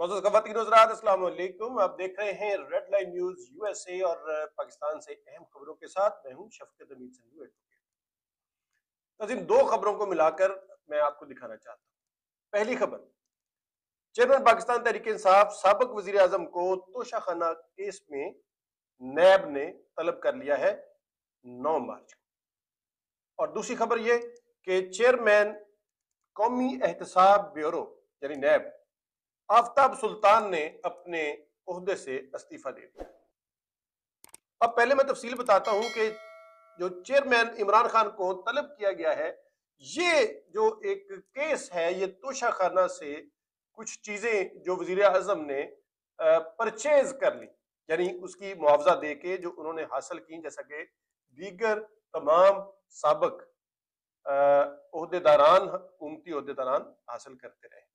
मोअज़्ज़ज़ ख़वातीन हज़रात, अस्सलाम वालेकुम। आप देख रहे हैं रेड लाइन न्यूज़ यूएसए और पाकिस्तान से अहम खबरों के साथ मैं हूं शफ़क़त अमीन संधू एडवोकेट। नाज़रीन, दो खबरों को मिलाकर मैं आपको दिखाना चाहता हूं। पहली खबर, चेयरमैन पाकिस्तान तहरीक इंसाफ साबिक़ वज़ीर आज़म को तोशाखाना केस में नैब ने तलब कर लिया है 9 मार्च को। और दूसरी खबर यह कि चेयरमैन कौमी एहतसाब ब्यूरो यानी नैब आफ्ताब सुल्तान ने अपने ओहदे से इस्तीफा दे दिया। अब पहले मैं तफसील बताता हूं कि जो चेयरमैन इमरान खान को तलब किया गया है, ये जो एक केस है, ये तोशाखाना से कुछ चीजें जो वजीर आजम ने परचेज कर ली, यानी उसकी मुआवजा दे के जो उन्होंने हासिल की, जैसा कि दीगर तमाम साबिक ओहदेदारान, हुकूमती ओहदेदारान हासिल करते रहे।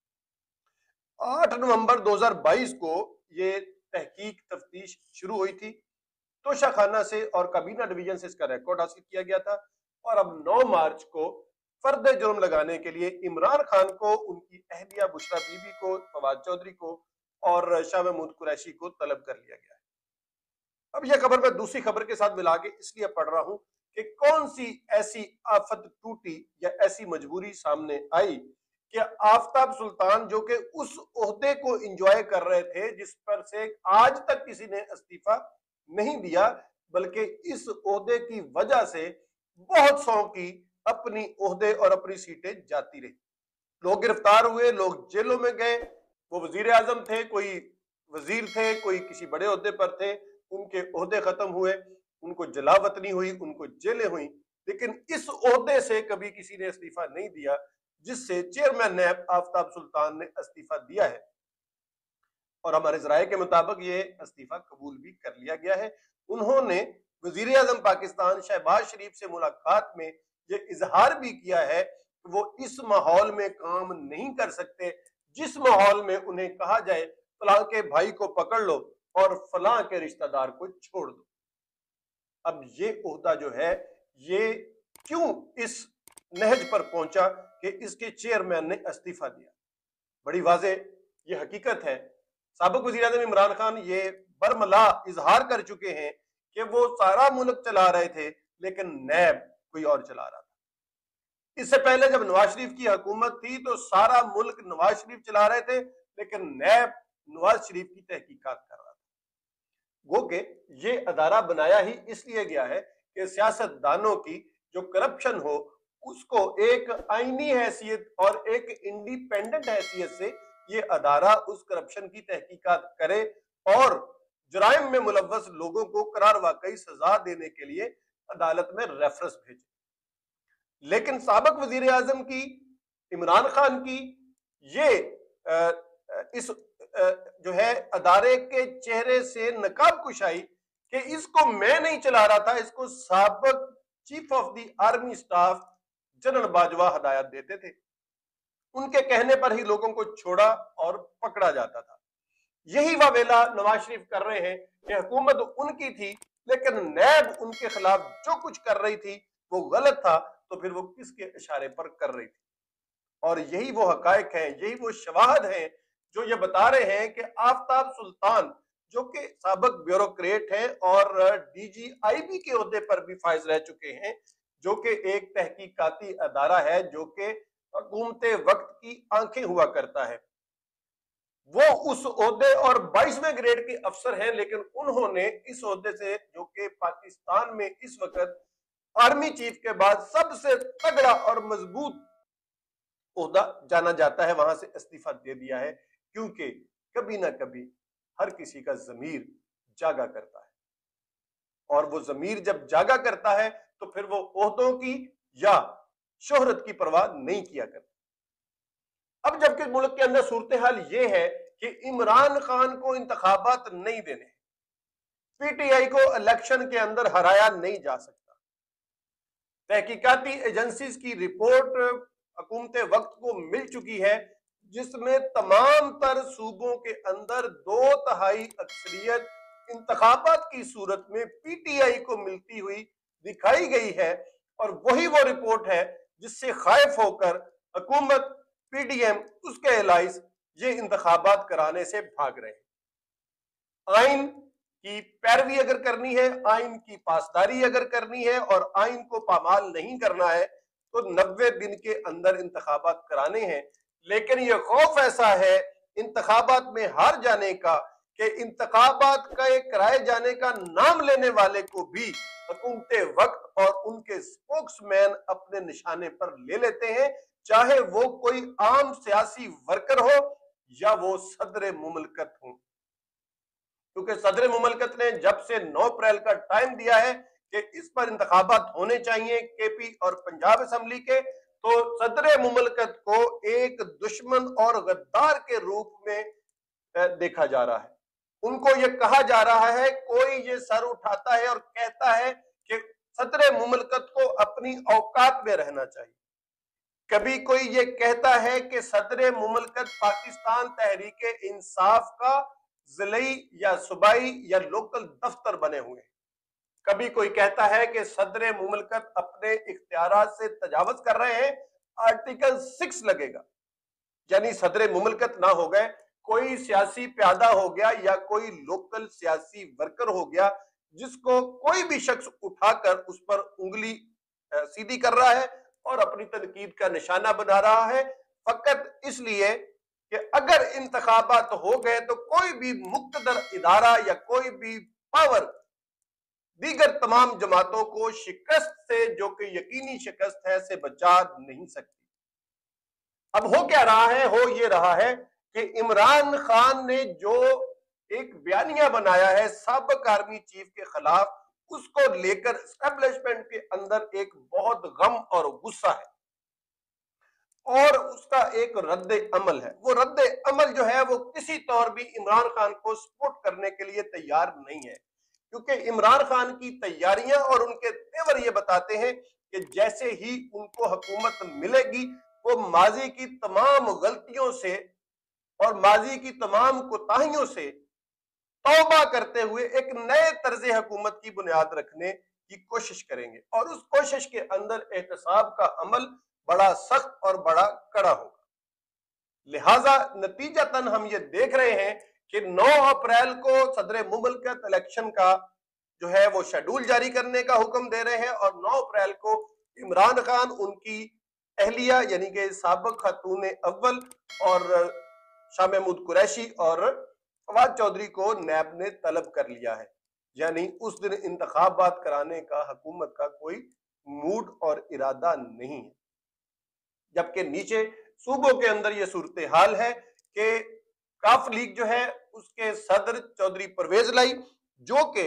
8 नवंबर 2022 को ये तहकीक तफ्तीश शुरू हुई थी तोशाखाना से और काबीना डिवीजन से इसका रिकॉर्ड हासिल किया गया था। और अब 9 मार्च को फर्द जुर्म लगाने के लिए इमरान खान को, उनकी अहलिया बुशरा बीबी को, फवाद चौधरी को और शाह महमूद कुरैशी को तलब कर लिया गया है। अब यह खबर मैं दूसरी खबर के साथ मिला के इसलिए पढ़ रहा हूं कि कौन सी ऐसी आफत टूटी या ऐसी मजबूरी सामने आई कि आफ्ताब सुल्तान, जो कि उस ओहदे को इंजॉय कर रहे थे जिस पर से आज तक किसी ने इस्तीफा नहीं दिया, बल्कि इस ओहदे की वजह से बहुत सौ की अपनी ओहदे और अपनी सीटें जाती रही। लोग गिरफ्तार हुए, लोग जेलों में गए। वो वजीर आजम थे, कोई वजीर थे, कोई किसी बड़े ओहदे पर थे, उनके ओहदे खत्म हुए, उनको जलावतनी हुई, उनको जेलें हुई, लेकिन इस ओहदे से कभी किसी ने इस्तीफा नहीं दिया, जिससे चेयरमैन नैब आफ्ताब सुल्तान ने इस्तीफा दिया है। और हमारे जराये के मुताबिक ये इस्तीफा कबूल भी कर लिया गया है। उन्होंने वजीर आजम पाकिस्तान शहबाज शरीफ से मुलाकात में ये इजहार भी किया है कि वो इस माहौल में काम नहीं कर सकते जिस माहौल में उन्हें कहा जाए फलां के भाई को पकड़ लो और फलां के रिश्तेदार को छोड़ दो। अब ये ओहदा जो है, ये क्यों इस नहज पर पहुंचा कि इसके चेयरमैन ने इस्तीफा दिया? बड़ी वाजे ये हकीकत है। साबिक वज़ीर आज़म इमरान खान ये बरमला इजहार कर चुके हैं कि वो सारा मुल्क चला रहे थे, लेकिन नैब कोई और चला रहा था। इससे पहले जब नवाज शरीफ की हुकूमत थी तो सारा मुल्क नवाज शरीफ चला रहे थे, लेकिन नैब नवाज शरीफ की तहकीकात कर रहा था। गो के ये अदारा बनाया ही इसलिए गया है कि सियासतदानों की जो करप्शन हो उसको एक आईनी हैसियत और एक इंडिपेंडेंट हैसियत से ये अदारा उस करप्शन की तहकीकात करे और जुराइम में मुलव्वस लोगों को करार वाकई सजा देने के लिए अदालत में रेफरेंस भेजे। लेकिन साबिक वजीर आजम की, इमरान खान की ये इस जो है अदारे के चेहरे से नकाब कुशाई कि इसको मैं नहीं चला रहा था, इसको साबिक chief of the army staff general Bajwa हदायत देते थे। उनके कहने पर ही लोगों को छोड़ा और पकड़ा जाता था। यही वावेला नवाज शरीफ कर रहे हैं कि हुकूमत उनकी थी, लेकिन नैब उनके खिलाफ जो कुछ कर रही थी वो गलत था, तो फिर वो किसके इशारे पर कर रही थी? और यही वो हकायक हैं, यही वो शवाहद हैं जो ये बता रहे हैं कि आफ्ताब सुल्तान, जो कि साबिक ब्यूरोक्रेट हैं और डीजीआईबी के ओहदे पर भी फाइज रह चुके हैं, जो कि एक तहकीकाती अदारा है जो कि हुकूमत वक्त की आंखें हुआ करता है, वो उस ओहदे और 22वें ग्रेड के अफसर हैं, लेकिन उन्होंने इस ओहदे से, जो कि पाकिस्तान में इस वक्त आर्मी चीफ के बाद सबसे तगड़ा और मजबूत ओहदा जाना जाता है, वहां से इस्तीफा दे दिया है। क्योंकि कभी ना कभी हर किसी का जमीर जागा करता है, और वो जमीर जब जागा करता है तो फिर वो ओहदों की या शोहरत की परवाह नहीं किया करता। अब जबकि मुल्क के अंदर सूरत हाल ये है कि इमरान खान को इंतखाबात नहीं देने, पीटीआई को इलेक्शन के अंदर हराया नहीं जा सकता। तहकीकाती एजेंसीज की रिपोर्ट हुकूमत वक्त को मिल चुकी है, जिसमें तमाम तर सूबों के अंदर 2/3 अक्सरियत इंतखाबात की सूरत में पीटीआई को मिलती हुई दिखाई गई है। और वही वो रिपोर्ट है जिससे खाइफ होकर हुकूमत, पीडीएम, उसके एलाइज ये इंतखाबात कराने से भाग रहे हैं। आइन की पैरवी अगर करनी है, आइन की पासदारी अगर करनी है और आइन को पामाल नहीं करना है तो 90 दिन के अंदर इंतखाबात कराने हैं। लेकिन ये खौफ ऐसा है इंतखाबात में हार जाने का कि इंतखाबात का कराए जाने का नाम लेने वाले को भी हुकूमत वक्त और उनके स्पोक्समैन अपने निशाने पर ले लेते हैं, चाहे वो कोई आम सियासी वर्कर हो या वो सदर मुमलकत हो। क्योंकि सदर मुमलकत ने जब से 9 अप्रैल का टाइम दिया है कि इस पर इंतखाबात होने चाहिए केपी और पंजाब असेंबली के, तो सदर मुमलकत को एक दुश्मन और गद्दार के रूप में देखा जा रहा है। उनको ये कहा जा रहा है, कोई ये सर उठाता है और कहता है कि सदर मुमलकत को अपनी औकात में रहना चाहिए। कभी कोई ये कहता है कि सदर मुमलकत पाकिस्तान तहरीक इंसाफ का जिलाई या सूबाई या लोकल दफ्तर बने हुए हैं। कभी कोई कहता है कि सदर मुमलकत अपने इख्तियारात से तजावुज कर रहे हैं, आर्टिकल 6 लगेगा, यानी सदर मुमलकत ना हो गए, कोई सियासी प्यादा हो गया या कोई लोकल सियासी वर्कर हो गया जिसको कोई भी शख्स उठाकर उस पर उंगली सीधी कर रहा है और अपनी तनकीद का निशाना बना रहा है, फकत इसलिए कि अगर इंतखाबात हो गए तो कोई भी मुक्तदर इदारा या कोई भी पावर दीगर तमाम जमातों को शिकस्त से, जो कि यकीनी शिकस्त है, से बचा नहीं सकती। अब हो क्या रहा है? हो ये रहा है कि इमरान खान ने जो एक बयानिया बनाया है साबिक आर्मी चीफ के खिलाफ, उसको लेकर एस्टेब्लिशमेंट के अंदर एक बहुत गम और गुस्सा है और उसका एक रद्द अमल है। वो रद्द अमल जो है वो किसी तौर भी इमरान खान को सपोर्ट करने के लिए तैयार नहीं है, क्योंकि इमरान खान की तैयारियां और उनके तेवर ये बताते हैं कि जैसे ही उनको हुकूमत मिलेगी वो माजी की तमाम गलतियों से और माजी की तमाम कोताहियों से तौबा करते हुए एक नए तर्ज हुकूमत की बुनियाद रखने की कोशिश करेंगे और उस कोशिश के अंदर एहतसाब का अमल बड़ा सख्त और बड़ा कड़ा होगा। लिहाजा नतीजतन हम ये देख रहे हैं कि 9 अप्रैल को सदर मुमलकत इलेक्शन का जो है वो शेड्यूल जारी करने का हुक्म दे रहे हैं और 9 अप्रैल को इमरान खान, उनकी अहलिया यानी कि साबिक खातून अव्वल और शाह महमूद कुरैशी और फवाद चौधरी को नैब ने तलब कर लिया है, यानी उस दिन इंतखाबात कराने का हुकूमत का कोई मूड और इरादा नहीं है। जबकि नीचे सूबों के अंदर यह सूरत हाल है कि काफ लीग जो है उसके सदर चौधरी परवेज लाई, जो कि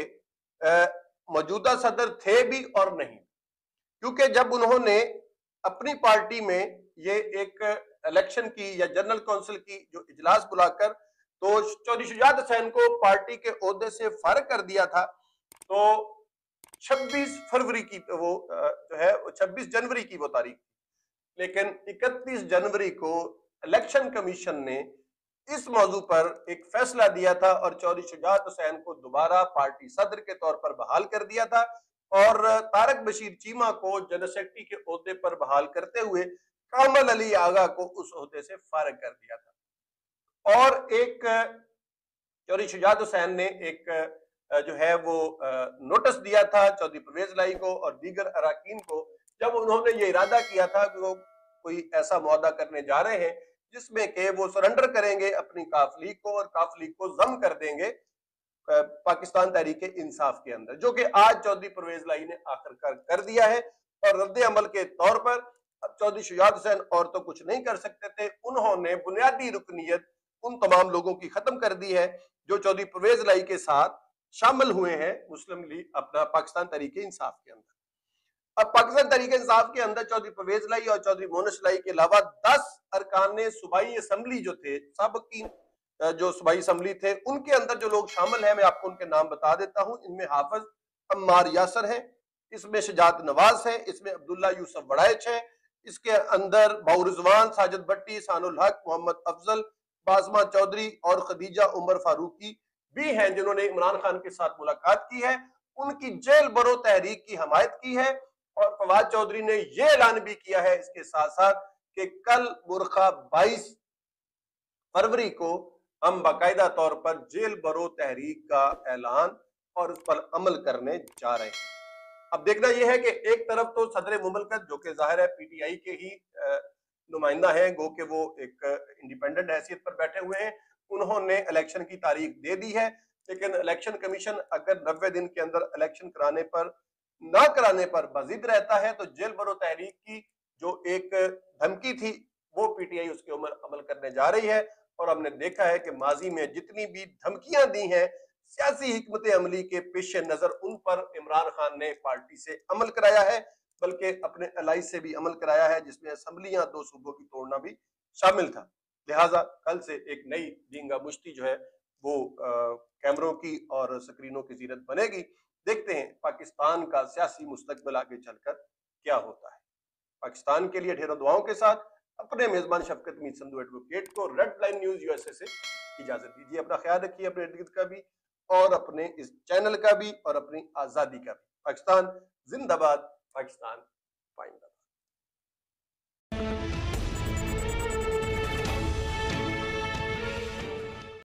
मौजूदा सदर थे भी और नहीं, क्योंकि जब उन्होंने अपनी पार्टी में ये एक इलेक्शन की या जनरल काउंसिल की जो इजलास बुलाकर तो चौधरी शुजात हुसैन को पार्टी के ओहदे से फारिग कर दिया था, तो 26 फरवरी की वो जो है 26 जनवरी की वो तारीख, लेकिन 31 जनवरी को इलेक्शन कमीशन ने इस मौजू पर एक फैसला दिया था और चौधरी शुजात हुसैन को दोबारा पार्टी सदर के तौर पर बहाल कर दिया था और तारक बशीर चीमा को जनरल सेक्रेटरी के ओहदे पर बहाल करते हुए कामल अली आगा को उस ओहदे से फारिग कर दिया था। और एक चौधरी शुजात हुसैन ने एक जो है वो नोटिस दिया था चौधरी परवेज लाई को और दीगर अराकीन को, जब उन्होंने ये इरादा किया था कि वो कोई ऐसा मुआहदा करने जा रहे हैं जिसमें कि वो सरेंडर करेंगे अपनी काफ लीग को और काफ लीग को जम कर देंगे पाकिस्तान तहरीक इंसाफ के अंदर, जो कि आज चौधरी परवेज लाई ने आखिरकार कर दिया है। और रद्द अमल के तौर पर अब चौधरी शुजात हुसैन और तो कुछ नहीं कर सकते थे, उन्होंने बुनियादी रुकनीयत उन तमाम लोगों की खत्म कर दी है जो चौधरी परवेज लाई के साथ शामिल हुए हैं मुस्लिम लीग अपना पाकिस्तान तहरीक इंसाफ के अंदर। अब पाकिस्तान तहरीक इंसाफ के अंदर चौधरी परवेज लाई और चौधरी मोनश लाई के अलावा 10 अरकान सूबाई असम्बली जो थे, साबिकीन जो सूबाई असम्बली थे, उनके अंदर जो लोग शामिल हैं मैं आपको उनके नाम बता देता हूं। इनमें हाफिज अम्मार यासर हैं, इसमें शजात नवाज है, इसमें अब्दुल्ला यूसुफ वड़ाइच है, इसके अंदर बाउरिजवान, साजिद भट्टी, सानुल हक, मोहम्मद अफजल, बाजमा चौधरी और खदीजा उमर फारूकी भी हैं जिन्होंने इमरान खान के साथ मुलाकात की है, उनकी जेल बरो तहरीक की हमायत की है। और फवाद चौधरी ने यह ऐलान भी किया है इसके साथ साथ कि कल बुरखा 22 फरवरी को हम बाकायदा तौर पर जेल भरो तहरीक का ऐलान और उस पर अमल करने जा रहे हैं। अब देखना यह है कि एक तरफ तो सदर मुमलकत, जो कि जाहिर है पीटीआई के ही नुमाइंदा हैं, गो के वो एक इंडिपेंडेंट हैसियत पर बैठे हुए हैं, उन्होंने इलेक्शन की तारीख दे दी है। लेकिन इलेक्शन कमीशन अगर 90 दिन के अंदर इलेक्शन कराने पर ना कराने पर बजिद रहता है तो जेल भरो तहरीक की जो एक धमकी थी वो पीटीआई उसके ऊपर अमल करने जा रही है। और हमने देखा है कि माजी में जितनी भी धमकियां दी हैं सियासी हिकमत अमली के पेश नजर, उन पर इमरान खान ने पार्टी से अमल कराया है, बल्कि अपने अलाई से भी अमल कराया है, जिसमें असम्बलियां 2 सूबों की तोड़ना भी शामिल था। लिहाजा कल से एक नई दींगा मुश्ती जो है वो कैमरों की और स्क्रीनों की जीरत बनेगी। देखते हैं पाकिस्तान का सियासी मुस्तकबिल आगे चलकर क्या होता है। पाकिस्तान के लिए ढेरों दुआओं के साथ अपने मेजबान शफकत मीर संधू एडवोकेट को रेड लाइन न्यूज यूएसए से इजाजत दीजिए। अपना ख्याल रखिए, अपने इर्द गिर्द का भी और अपने इस चैनल का भी और अपनी आजादी का भी। पाकिस्तान जिंदाबाद, पाकिस्तान पाइंदाबाद।